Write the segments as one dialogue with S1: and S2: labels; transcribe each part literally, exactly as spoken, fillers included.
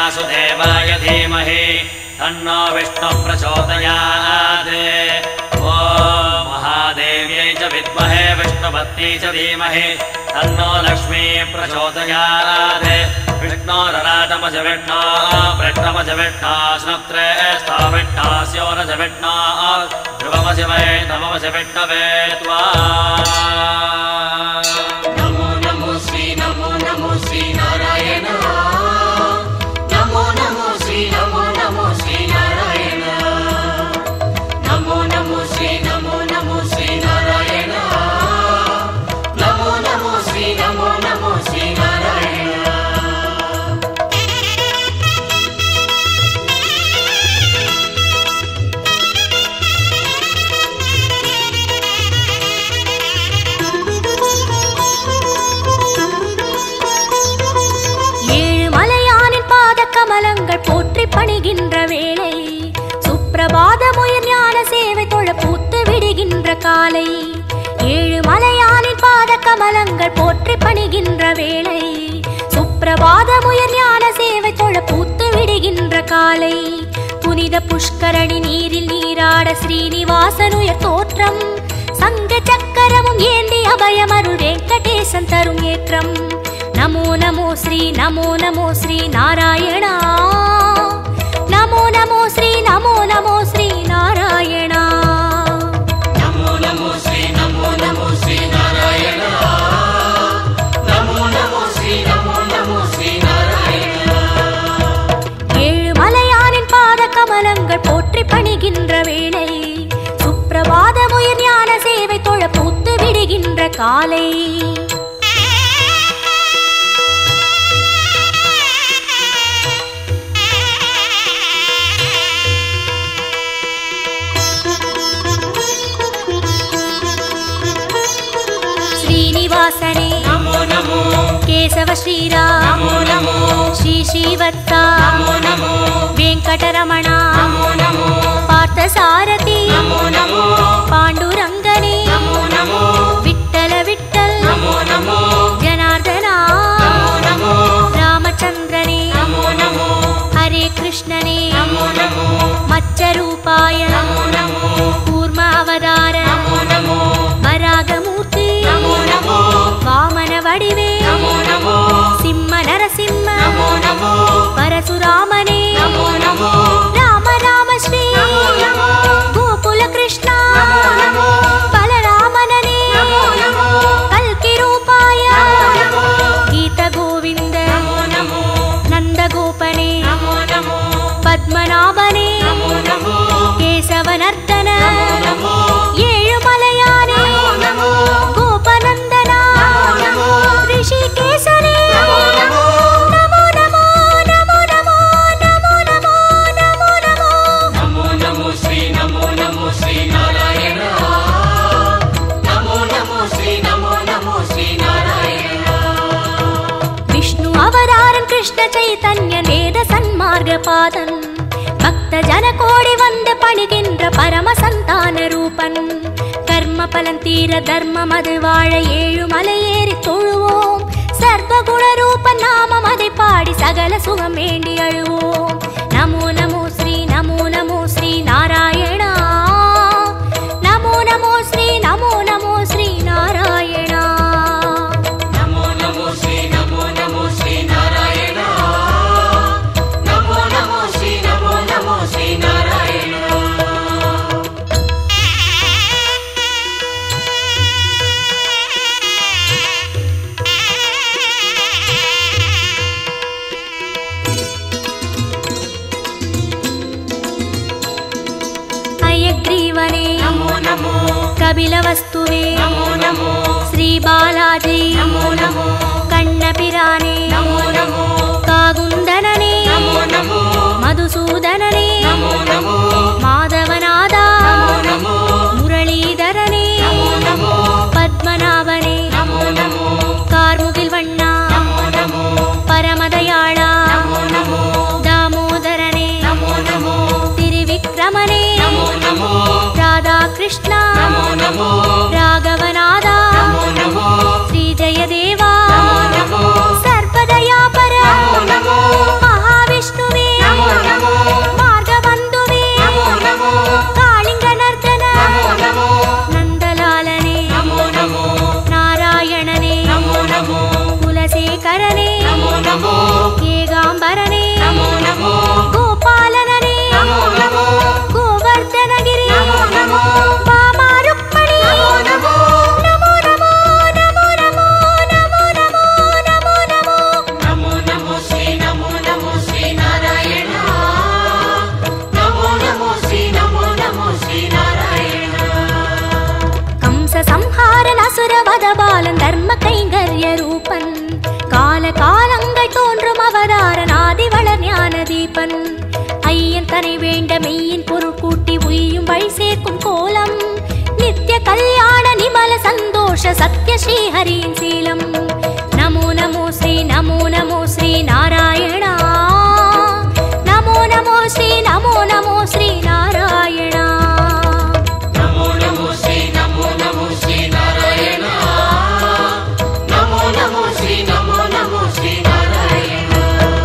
S1: वासुदेवाय धीमहि तन्नो विष्णुः प्रचोदयात्। ॐ महादेव्यै च विद्महे विष्णुपत्न्यै च धीमहि तन्नो लक्ष्मी प्रचोदयात्। विष्णोरराटमज विष्णो वृष्णमज विष्णो स्नप्त्रे स्थाविष्णास्योरज विष्णो ध्रुवमज वै नममज विष्णवे त्वा।
S2: नमो नमो श्री नमो नमो श्री नारायण। नमो नमो श्री नमो नमो श्री नारायण। नमो नमो श्री नमो नमो श्री नारायण। नमो नमो श्री नमो नमो श्री नारायण।
S3: கமலங்கள் போற்றி பணிகின்ற வேளை சுப்பிரபாதமுயிர் ஞான சேவை தொழ பூத்து விடுகின்ற காலை. ஏழு மலையானின் பாத கமலங்கள் போற்றி பணிகின்ற வேளை சுப்பிரபாதமுயிர் ஞான சேவை தொழ பூத்து விடுகின்ற காலை. புனித புஷ்கரணி நீரில் நீராட ஸ்ரீனிவாசனுயர் தோற்றம் சங்க சக்கரமும் ஏந்தி அபயமருள் வெங்கடேசன் தரும் ஏற்றம். नमो नमो श्री नमो नमो श्री नारायणा। नमो नमो श्री नमो नमो श्री नारायणा।
S2: नमो नमो श्री नमो नमो श्री नारायणा। नमो नमो श्री नमो नमो श्री नारायणा।
S3: ஏழு மலையானின் பாத கமலங்கள் போற்றி பணிகின்ற வேளை சுப்பிரபாதமுயிர் ஞான சேவை தொழ பூத்து விடுகின்ற காலை. श्रीनिवासने
S2: नमो नमो
S3: केशव श्रीराम
S2: नमो नमो
S3: श्री श्रीवत्सा
S2: नमो नमो
S3: वेंकटरमणा
S2: नमो नमो
S3: पार्थसारथी
S2: नमो नमो
S3: पांडुरंगने
S2: नमो नमो
S3: विठ्ठल विठ्ठल
S2: नमो नमो
S3: जनार्दना
S2: नमो नमो
S3: रामचंद्रने
S2: नमो नमो
S3: हरे कृष्णने
S2: नमो नमो
S3: मत्स्यरूपाय
S2: नमो नमो
S3: कूर्म अवतार
S2: नमो नमो
S3: वरागमूर्ति
S2: नमो नमो
S3: वामन वडिवे
S2: नमो नमो
S3: सिंह नरसिंह
S2: नमो नमो
S3: परशुरामने
S2: नमो नमो
S3: राम राम श्री
S2: नमो नमो
S3: गोकुल कृष्ण
S2: नमो नमो
S3: बलरामनने
S2: नमो नमो
S3: कल्कि रूपाय
S2: नमो नमो
S3: गीत गोविंद
S2: नमो नमो
S3: नंद गोपने
S2: नमो नमो
S3: पद्मनाभने
S2: नमो नमो
S3: केशवनर्दन
S2: नमो
S3: ஏழு மலையானே
S2: नमो
S3: கோபநந்தனா
S2: नमो
S3: ऋषिकेशने
S2: नमो नमो
S3: नमो नमो नमो नमो नमो नमो नमो नमो
S2: नमो नमो श्री नमो नमो श्री नारायण। नमो नमो श्री नमो नमो श्री नारायण।
S3: विष्णु अवतारन कृष्ण चैतन्य वेद सन्मार्ग पादन भक्त जन कोडि वंद पणिगिன்ற परम संतान रूपन कर्म பலன் தீர தர்மம் அது வாழ ஏழு மலையேறி தொழுவோம். சர்வகுண ரூபன் நாமம் அதை பாடி சகல சுகம் வேண்டி அழுவோம். நமோ நமோ ஸ்ரீ நமோ நமோ ஸ்ரீ நாராயணா. நமோ நமோ ஸ்ரீ நமோ நமோ ஸ்ரீ நாராயணா.
S2: नमो नमो श्री नमो नमो श्री नारायण। नमो नमो श्री नमो नमो श्री नारायण।
S3: हयग्रीवने
S2: नमो नमो
S3: कपिलवस्तुवे
S2: नमो नमो
S3: श्री बालाजी
S2: नमो नमो
S3: कण्णपिराने
S2: नमो नमो
S3: कागुन्दनने
S2: नमो नमो
S3: मधुसूदनने
S2: नमो नमो
S3: माधवनादा
S2: नमो नमो
S3: मुरलीधरने
S2: नमो नमो
S3: पद्मनाभने
S2: नमो नमो
S3: कार्मुगिल वण्णा
S2: नमो नमो
S3: परमदयाळा
S2: नमो नमो
S3: दामोदरने
S2: नमो नमो
S3: त्रिविक्रमने
S2: नमो नमो
S3: राधा कृष्ण
S2: नमो नमो
S3: राघवनादा
S2: नमो नमो
S3: श्री जयदेवा
S2: नमो नमो
S3: सर्वदयापर
S2: नमो नमो
S3: महाविष्णु மெய்யின் பொருள் கூட்டி உய்யும் வழி சேர்க்கும் கோலம் நித்ய கல்யாண நிமல சந்தோஷ சத்ய ஸ்ரீஹரியின் சீலம் நமோ நமோ ஸ்ரீ நமோ நமோ ஸ்ரீ நாராயணா நமோ நமோ ஸ்ரீ நமோ நமோ ஸ்ரீ நாராயணா
S2: நமோ நமோ ஸ்ரீ நமோ நமோ ஸ்ரீ நாராயணா நமோ நமோ ஸ்ரீ நமோ நமோ ஸ்ரீ நாராயணா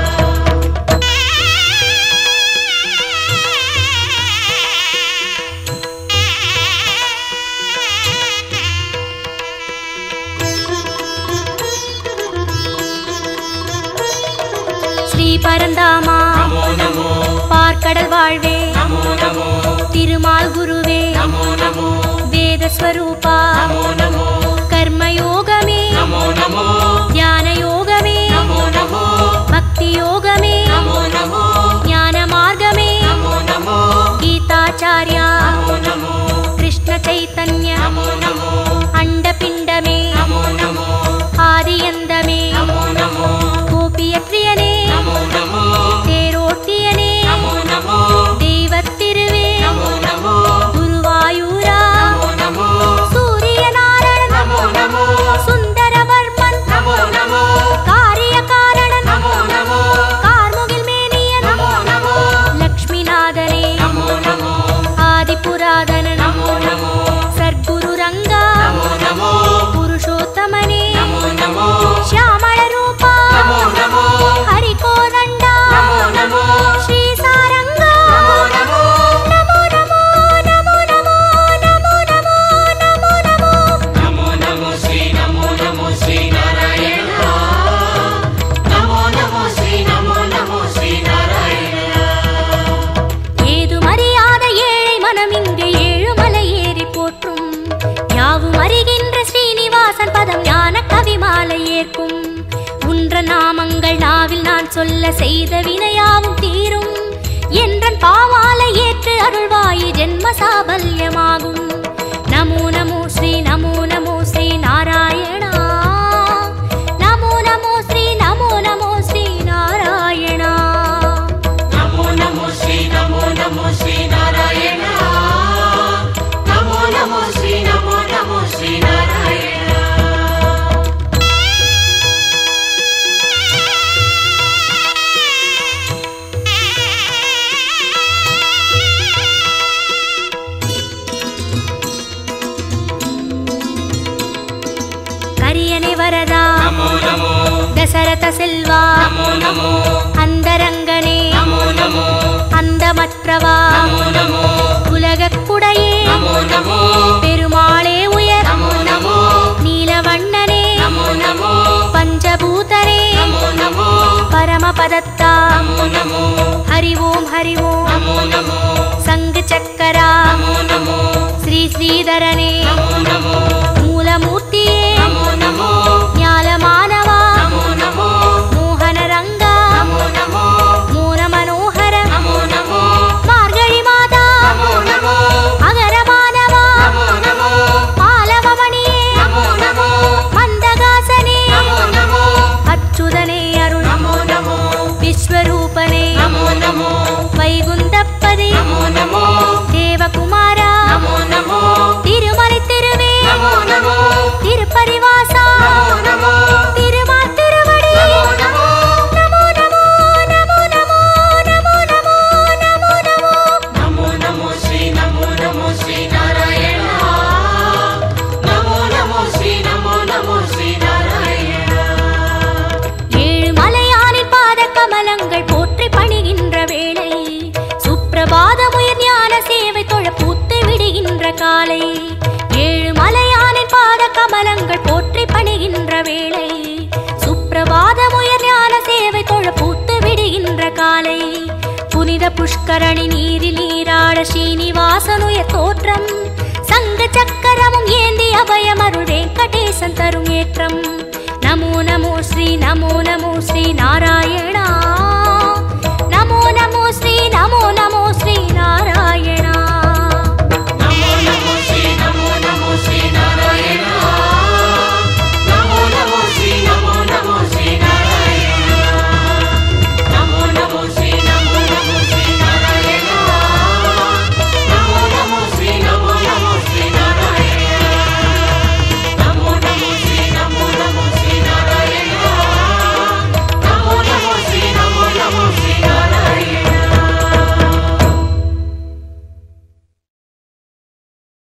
S3: ஸ்ரீ பரந்தாமா
S2: நமோ நமோ
S3: பார்க்கடல் வாழ்வே
S2: நமோ நமோ
S3: திருமால் குருவே
S2: நமோ நமோ
S3: வேதஸ்வரூபா
S2: நமோ நமோ
S3: கர்மயோகமே
S2: நமோ நமோ
S3: ஞான யோகமே
S2: நமோ நமோ
S3: பக்தி யோகமே
S2: நமோ நமோ
S3: ஞான மார்கமே
S2: நமோ நமோ
S3: கீதாச்சார்யா
S2: நமோ நமோ
S3: கிருஷ்ண சைத்தன்ய
S2: நமோ நமோ
S3: அண்டபிண்டமே
S2: நமோ நமோ
S3: ஆதியந்தமே
S2: நமோ நமோ
S3: கோபிய பிரியனே
S2: நமோ நமோ
S3: தேரோட்டியனே
S2: நமோ நமோ
S3: தெய்வத்திருவே
S2: நமோ நமோ
S3: குருவாயூரா
S2: நமோ நமோ
S3: சூரியநாராயணன்
S2: நமோ நமோ
S3: சுந்தரவர்மன்
S2: நமோ நமோ
S3: காரியகாரணன்
S2: நமோ நமோ
S3: கார்முகில் மேனியன்
S2: நமோ நமோ
S3: லக்ஷ்மிநாதனே
S2: நமோ நமோ
S3: ஆதிபுராதனன்
S2: நமோ நமோ
S3: சர்க்குரு ரங்கா
S2: நமோ நமோ
S3: புருஷோத்தமனே
S2: நமோ நமோ
S3: ಶ್ಯಾಮಳ ರೂಪ
S2: நமோ நமோ
S3: ಹರಿಕೋದಂಡ
S2: நமோ நமோ
S3: ಶ್ರೀ ಸಾರಂಗ
S2: நமோ
S3: ನಮೋ ನಮೋ ನಮೋ ನಮೋ ನಮೋ ನಮೋ ನಮೋ ನಮೋ
S2: நமோ நமோ ஸ்ரீ நமோ நமோ ஸ்ரீ நாராயணா நமோ நமோ ஸ்ரீ நமோ நமோ ஸ்ரீ நாராயணா
S3: ஏது மறியாத ஏழை மனம் இங்கு ஏழுமலை ஏறி போற்றும் யாவும் அறிகின்ற ஸ்ரீனிவாசன் பதம் ஞான கவிமாலை ஏற்கும் உன்ற நாமங்கள் நாவில் நான் சொல்ல செய்த வினையாவும் தீரும் என்றன் பாவாலை ஏற்று அருள்வாயி ஜென்ம சாபல்யமாகும் நமோ நமோ ஸ்ரீ நமோ நமோ ஸ்ரீ நாராயணா நமோ நமோ ஸ்ரீ நமோ நமோ ஸ்ரீ நாராயணா
S2: நமோ நமோ ஸ்ரீ நமோ நமோ ஸ்ரீ நாராயணா நமோ நமோ ஸ்ரீ நமோ நமோ ஸ்ரீ நாராயணா
S3: கரியனே வரதா
S2: நமோ நமோ
S3: தசரத செல்வா
S2: நமோ நமோ
S3: அந்தரங்கனே
S2: நமோ நமோ
S3: அந்தமற்றவா
S2: நமோ நமோ
S3: உலகக்குடையே
S2: நமோ நமோ
S3: பெருமாளே உயர்
S2: நமோ நமோ
S3: நீலவண்ணனே
S2: நமோ நமோ
S3: பஞ்சபூதனே
S2: நமோ நமோ
S3: பரமபதத்தா
S2: நமோ நமோ
S3: ஹரி ஓம் ஹரி ஓம்
S2: நமோ நமோ
S3: சங்கு சக்கரா
S2: நமோ நமோ
S3: ஸ்ரீ ஸ்ரீதரனே
S2: நமோ நமோ
S3: மூலமூர்த்தியே
S2: நமோ நமோ
S3: ஞாலமானவா
S2: நமோ நமோ
S3: மோகன ரங்கா
S2: நமோ நமோ
S3: மோன மனோகர
S2: நமோ நமோ
S3: மார்கழி மாதா
S2: நமோ நமோ
S3: அகரமானவா
S2: நமோ நமோ
S3: பாலவமணியே
S2: நமோ நமோ
S3: மந்தகாசனே
S2: நமோ நமோ
S3: அச்சுதனே அருள்
S2: நமோ நமோ
S3: விஸ்வரூபனே
S2: நமோ நமோ
S3: வைகுந்தப்பதே
S2: நமோ நமோ
S3: தேவகுமாரா
S2: நமோ நமோ
S3: திருமலை திருவே
S2: நமோ நமோ
S3: திருப்பரிவாசா
S2: நமோ நமோ
S3: திருமால் திருவடி
S2: நமோ நமோ
S3: நமோ நமோ நமோ நமோ நமோ நமோ நமோ நமோ
S2: நமோ நமோ ஸ்ரீ நமோ நமோ ஸ்ரீ நாராயணா நமோ நமோ ஸ்ரீ நமோ நமோ ஸ்ரீ நாராயணா
S3: ஏழு மலையானின் பாத கமலங்கள் போற்றி பணிகின்ற வேளை சுப்பிரபாதமுயர் ஞான சேவை தொழ பூத்து விடுகின்ற காலை ஏழு மலையானின் பாத கமலங்கள் போற்றி பணிகின்ற வேளை சுப்பிரபாதமுயர் ஞான சேவை தொழ பூத்து விடுகின்ற காலை புனித புஷ்கரணி நீரில் நீராட ஸ்ரீனிவாசனுயர் தோற்றம் சங்க சக்கரமும் ஏந்தி அபயம் அருள் வெங்கடேசன் தரும் ஏற்றம் நமோ நமோ ஸ்ரீ நமோ நமோ ஸ்ரீ நாராயணா